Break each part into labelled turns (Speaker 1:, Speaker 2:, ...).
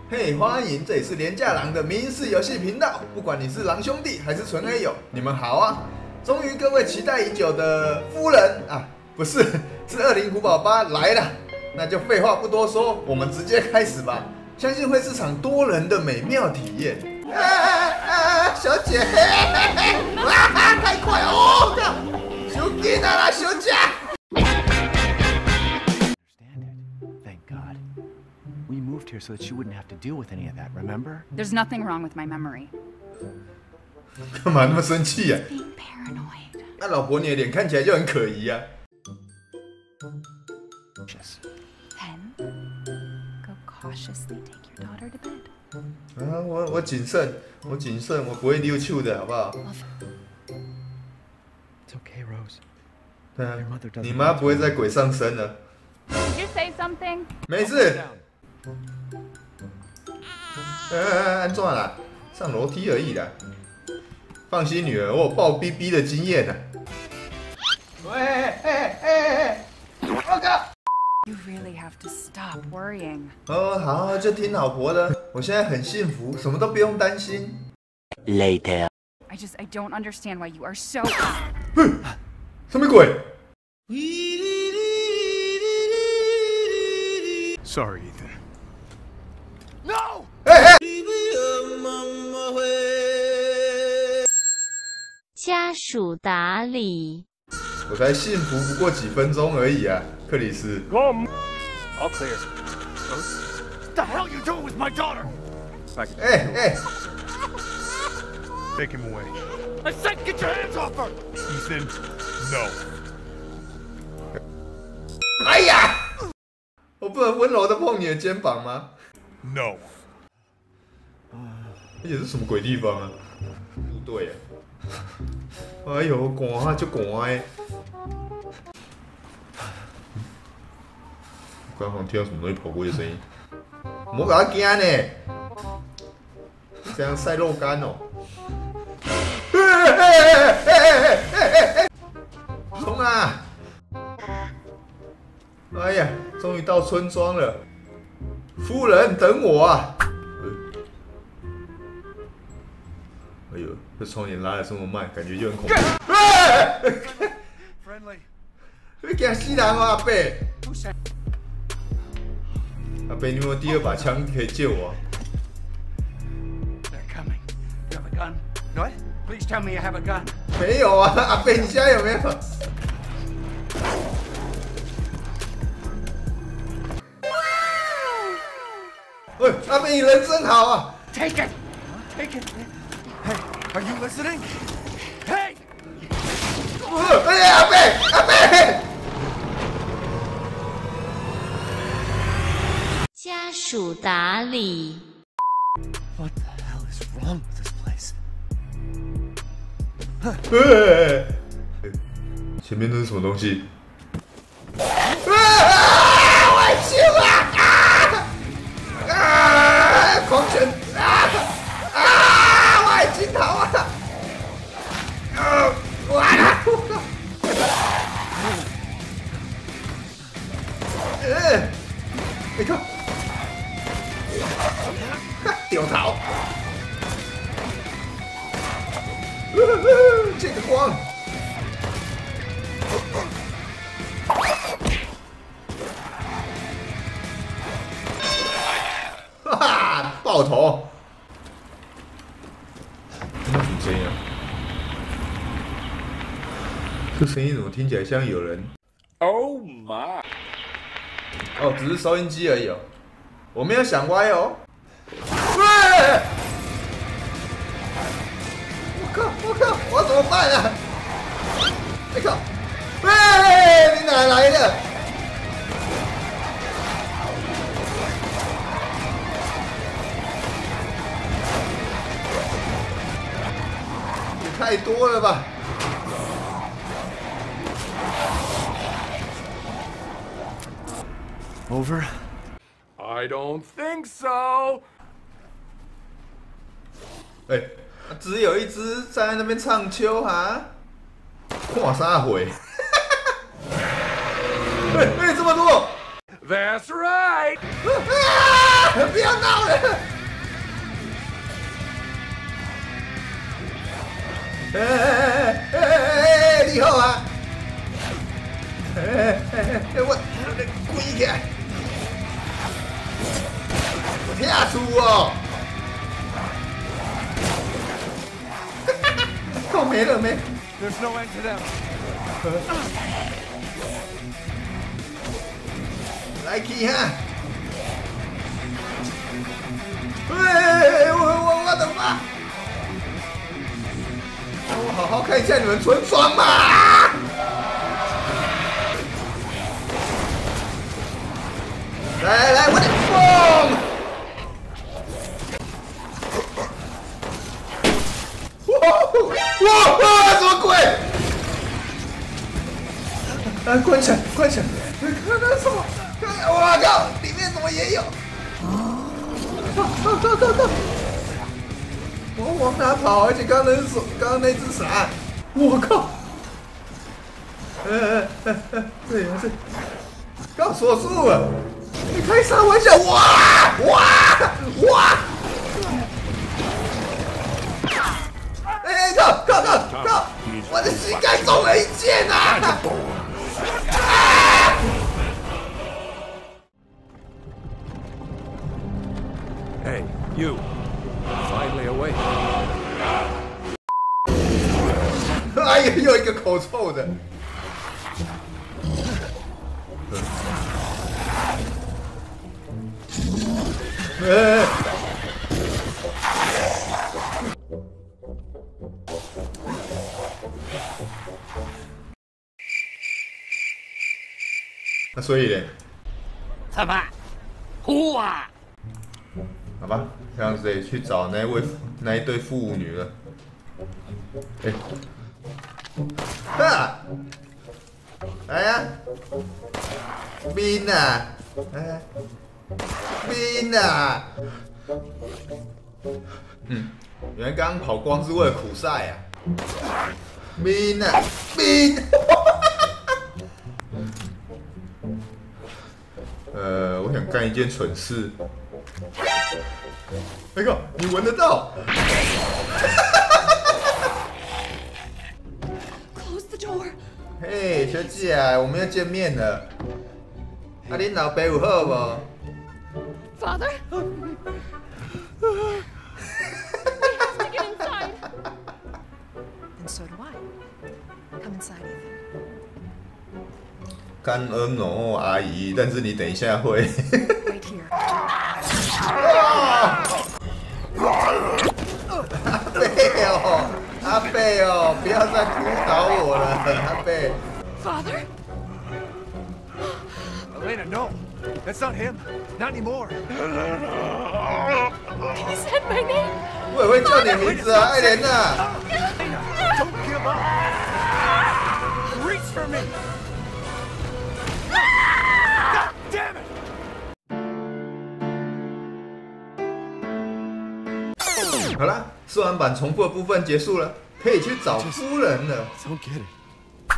Speaker 1: 嘿，欢迎，这里是廉价狼的民事游戏频道。不管你是狼兄弟还是纯黑友，你们好啊！终于各位期待已久的夫人啊，不是，是恶灵古堡8来了。那就废话不多说，我们直接开始吧。相信会是场多人的美妙体验。小姐，哇，太快哦！小姐啦，小姐。
Speaker 2: We moved here so that you wouldn't have to deal with any of that, remember?
Speaker 3: There's nothing wrong with my memory.
Speaker 1: 干嘛那么生气呀、
Speaker 3: Being paranoid.
Speaker 1: 那老婆，你的脸看起来就很可疑啊。
Speaker 3: Then, go cautiously take your daughter to bed.
Speaker 1: 啊，我谨慎，我谨慎，我不会溜球的，好不好？
Speaker 2: It's okay, Rose.
Speaker 1: 对啊，你妈不会再鬼上身了。
Speaker 3: Did you say something?
Speaker 1: 没事。安怎啦？上楼梯而已啦。放心，女儿，我有抱 BB 的经验呢。喂，我靠！
Speaker 3: You really have to stop worrying.
Speaker 1: 哦，好，就听老婆的。我现在很幸福，什么都不用担心。
Speaker 2: Later.
Speaker 3: I don't understand why you are so.
Speaker 1: 什么鬼？
Speaker 2: Sorry, Ethan. No!
Speaker 4: 家属打理。
Speaker 1: 我才幸福不过几分钟而已啊，克里斯。
Speaker 2: All clear. What the hell you doing with my daughter?
Speaker 1: 哎，
Speaker 5: Take him away.
Speaker 2: I said get your hands off her!
Speaker 5: Ethan, no.
Speaker 1: 哎呀！我不能温柔的碰你的肩膀吗？
Speaker 5: No.
Speaker 1: 而且是什么鬼地方啊？不对呀！哎呦，寒啊，就寒哎！刚好像听到什么东西跑过去的声音，莫给他惊呢！这样晒肉干哦！冲啊！哎呀，终于到村庄了，夫人等我啊！哎呦，这窗帘拉得这么慢，感觉就很恐怖。
Speaker 5: Friendly.
Speaker 1: 你惊死人哦，阿伯！阿伯，你有没有第二把枪可以借我？
Speaker 2: They're coming. You have a gun? What? Please tell me you have a gun.
Speaker 1: 没有啊，阿伯，你现在有没有？喂，阿伯，你人真好啊！
Speaker 2: Take it! Take it! Hey, are you listening? Hey!
Speaker 1: 哎呀，阿伯，阿伯！
Speaker 4: 家属打理。
Speaker 2: What the hell is wrong with this place?
Speaker 1: 前面那是什么东西？我救啊！狂犬！我的镜头啊！完了！你看，掉头！这个光！哈哈，爆头！那什么声音啊？这声音怎么听起来像有人
Speaker 5: Oh my.
Speaker 1: 哦，只是收音机而已哦。我没有想歪哦。我靠！我怎么办啊？你靠！你哪来的？也太多了吧！
Speaker 2: Over?
Speaker 5: I don't think so.
Speaker 1: 哎，只有一只站在那边唱秋哈，看啥回？这么多！
Speaker 5: That's right.
Speaker 1: 啊不要闹了！你好啊！我跪起来，吓死我！靠，没了没。
Speaker 2: There's no end to them.
Speaker 1: 来去哈！我的妈！我好好看一下你们村庄嘛！来，我的风！哇！什么鬼？关起来！看那什么？我靠！里面怎么也有？到！我往哪跑？而且刚刚那只啥？我靠！这也是刚锁住了！你开啥玩笑？哇！靠！我的膝盖中了一箭啊！
Speaker 2: Hey, you. Finally awake.
Speaker 1: 哎呀，又一个口臭的。那所以呢？
Speaker 6: 怎么？哭啊！
Speaker 1: 好吧，这样子得去找那一对父女了。哈！来呀，冰呐！冰呐！原来刚刚跑光是为了苦赛呀！冰呐！冰！我想干一件蠢事。那个，你闻得到
Speaker 3: ？Close the door.
Speaker 1: 嘿，小姐啊，我们要见面了。啊，恁老爸有好无
Speaker 3: Father? We have to get inside. And so do I. Come inside, Ethan.
Speaker 1: 感恩哦，阿姨，但是你等一下会。
Speaker 3: Wait here.
Speaker 1: 阿贝哦，不要再哭倒我了，阿贝。
Speaker 3: Father?
Speaker 2: Elena, no. That's not him. Not anymore.
Speaker 3: He said my name.
Speaker 1: 我也会叫你名字啊，艾莲娜。
Speaker 2: Don't give up. Reach for me. God damn it.
Speaker 1: 好啦，试玩版重复的部分结束了，可以去找夫人了。
Speaker 2: Don't get it.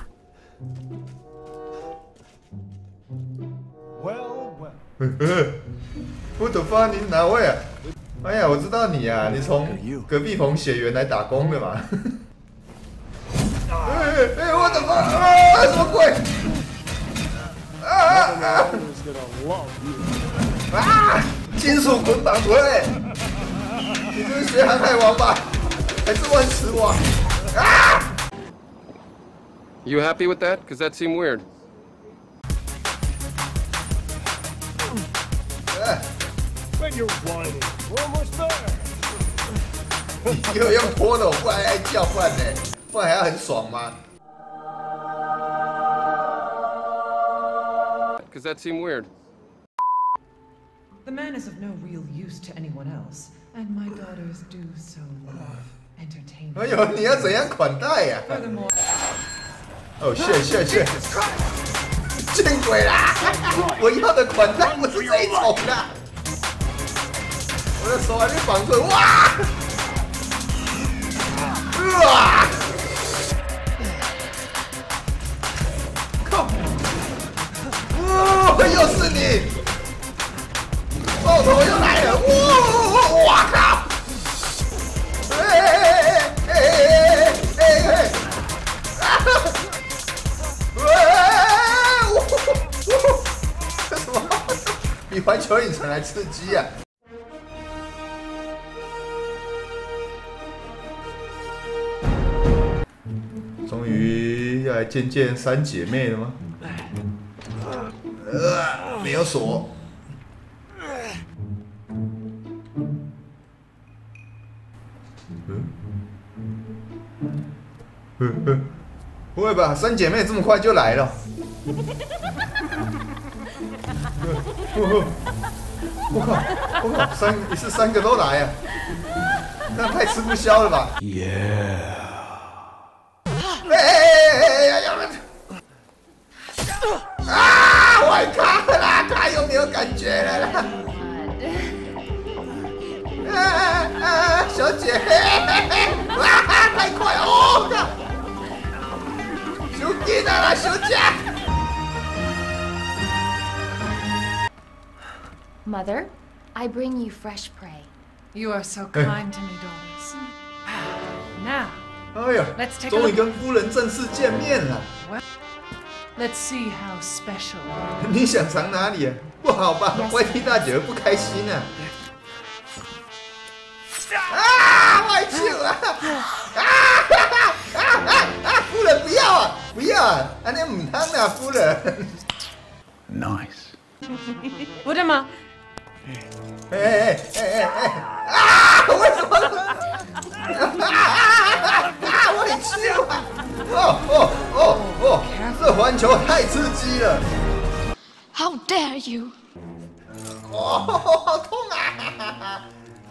Speaker 2: Well.
Speaker 1: 我的发你哪位啊？哎呀，我知道你啊，你从隔壁棚血缘来打工的嘛。我的妈！啊，什么鬼？金属捆绑腿！你这是学航海王吧？还是万磁王？啊！
Speaker 7: You happy with that? Because that seemed weird.
Speaker 2: When you're whining, we're almost there.
Speaker 1: 你给我用拖的，我不然爱叫唤呢，不然还要很爽吗？
Speaker 7: Because that seemed weird.
Speaker 8: The man is of no real use to anyone else, and my daughters do so love entertainment.
Speaker 1: 哎呦，你要怎样款待呀？
Speaker 8: Furthermore,
Speaker 1: 哦，谢，见鬼啦！我要的款待不是这一种的，我的手还没绑住，哇！靠！又是你！哦， 爆头又来了！哇靠！这什么？比环球影城还刺激啊！终于要来见见三姐妹了吗？没有锁。不会吧？三姐妹这么快就来了？我靠！一次三个都来啊！那太吃不消了吧？我卡啦！卡有没有感觉了啦？小姐，太快了！哦，小姐啦，小姐。
Speaker 9: Mother, I bring you fresh prey.
Speaker 8: You are so kind to me, daughters. Now,
Speaker 1: 哎呀，
Speaker 8: let's take a
Speaker 1: 终于
Speaker 8: look.
Speaker 1: 跟夫人正式见面了。
Speaker 8: Let's see how special.
Speaker 1: 你想藏哪里啊？不好吧 ？YT 大姐会不开心啊！外手啊！夫人不要啊！不要啊！安尼唔通啊，夫人。
Speaker 2: Nice.
Speaker 8: Urama,
Speaker 1: 为什么？我很气啊！这环球太刺激了！
Speaker 9: how dare you?
Speaker 1: 好痛啊！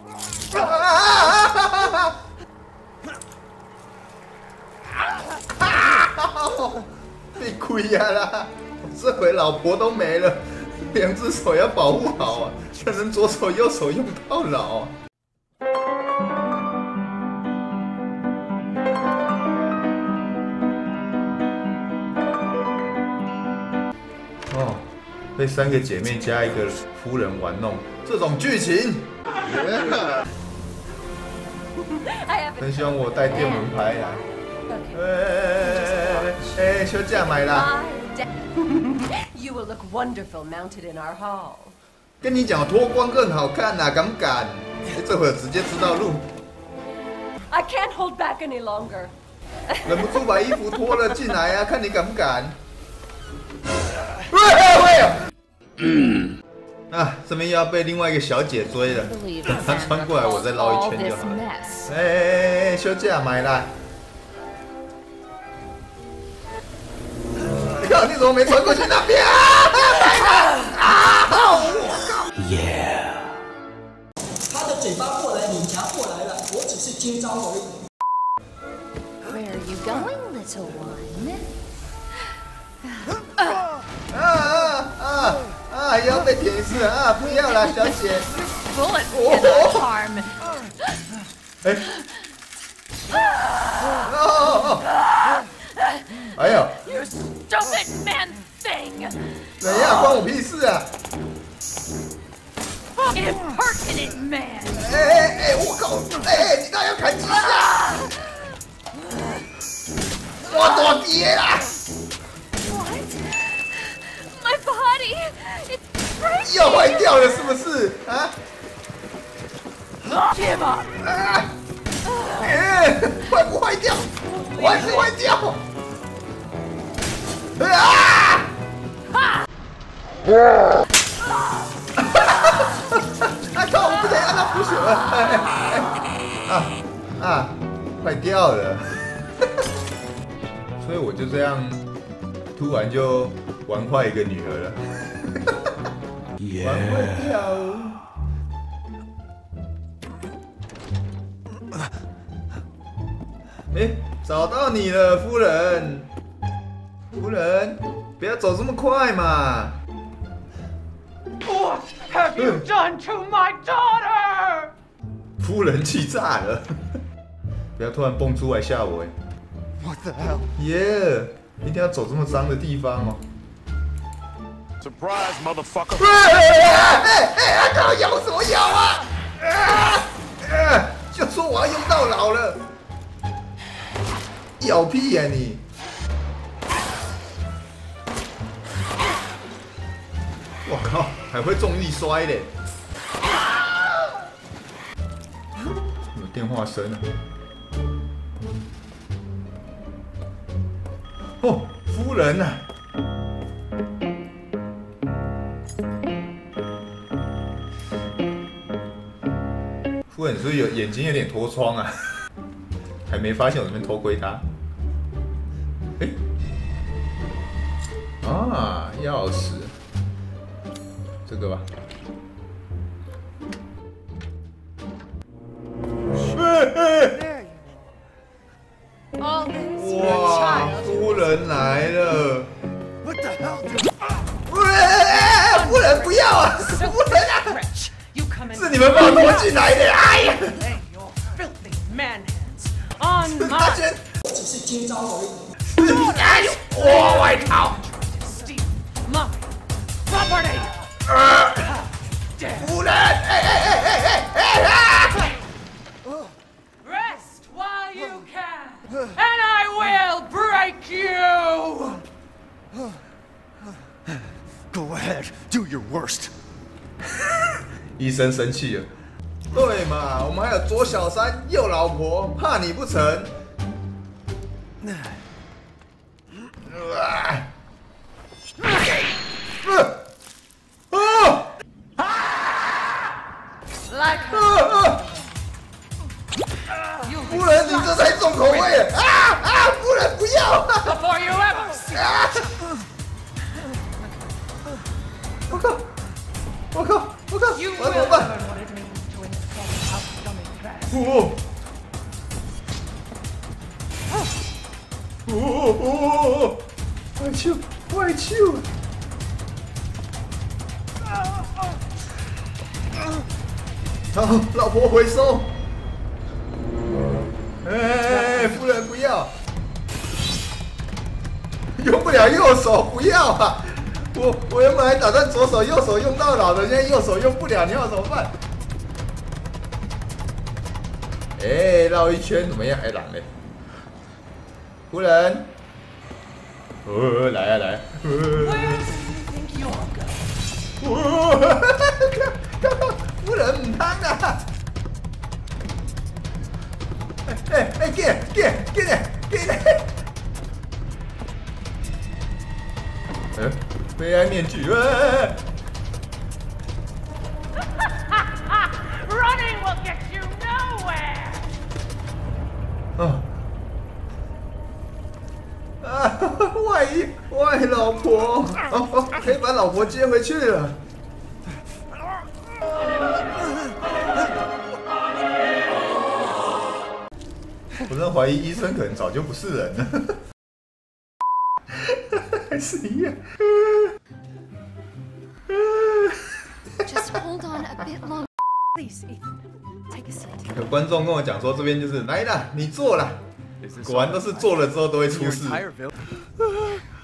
Speaker 1: 被亏呀啦！这回老婆都没了，两只手要保护好啊，才能左手右手用到老啊！哦，被三个姐妹加一个夫人玩弄，这种剧情，真希望我带电蚊拍来。小姐买啦。
Speaker 10: You will look wonderful mounted in our hall.
Speaker 1: 跟你讲，脱光更好看呐、敢不敢？这会儿直接知道路，
Speaker 10: I can't hold back any longer.
Speaker 1: 忍不住把衣服脱了进来啊，看你敢不敢？喂！这边又要被另外一个小姐追了，等她穿过来，我再绕一圈就好了。小姐买啦！靠，你怎么没穿过去那边
Speaker 11: 他的嘴巴过来，脸颊过来了，我只是接招而已。
Speaker 9: Where are you going, little one?
Speaker 1: 也要被舔一次啊！不要啦，小姐。
Speaker 3: Bullets cannot harm.
Speaker 1: 哎呦！
Speaker 3: You stupid man thing!
Speaker 1: 怎样？关我屁事啊！
Speaker 3: Impertinent man!
Speaker 1: 我靠！你当然要砍几下？我躲跌啦！
Speaker 3: My body! It's breaking!
Speaker 1: 又坏掉了是不是？啊
Speaker 3: Give up!
Speaker 1: 坏不坏掉？坏不坏掉？靠！我不得按到不行了！坏掉了！所以我就这样突然就玩坏一个女儿了。玩坏掉。找到你了，夫人。夫人，不要走这么快嘛。
Speaker 2: What have you done to my daughter?
Speaker 1: 夫人气炸了，不要突然蹦出来吓我
Speaker 2: What the hell?
Speaker 1: 耶，一定要走这么脏的地方哦。
Speaker 5: Surprise, motherfucker!
Speaker 1: 他刚刚咬什么咬啊？就说我要用到老了，咬屁呀你！我靠，还会重力摔嘞！有电话声啊！哦，夫人呐、夫人是不是眼睛有点脱窗啊？还没发现我这边偷窥她。啊，钥匙，这个吧。哇，夫人来了！夫人不要啊！夫人啊！是你们把我拖进来的！哎呀！他先，
Speaker 11: 我只是接招而已。
Speaker 1: 哎呦！我外逃！夫人！
Speaker 10: Rest while you can, and I will break you!
Speaker 2: Go ahead, do your worst.
Speaker 1: 医生生气了。对嘛，我们还有左小三，右老婆，怕你不成？夫人，你这太重口味了！夫人不要！Before you ever see！ 我靠！我靠！我靠！我要怎么办？快救！快救！好，老婆回收。夫人不要，用不了右手，不要啊！我原本还打算左手右手用到老的，现在右手用不了，你要怎么办？绕一圈怎么样？狼嘞！夫人，来啊来！夫人唔汤啊！给！悲哀面具
Speaker 10: Running will get you nowhere!
Speaker 1: 外老婆，可以把老婆接回去了。我真的怀疑医生可能早就不是人了，还是一样。
Speaker 9: Just hold on a bit longer. Please, Ethan, take a seat.
Speaker 1: 有观众跟我讲说，这边就是来啦，你坐啦。果然都是做了之后都会出事。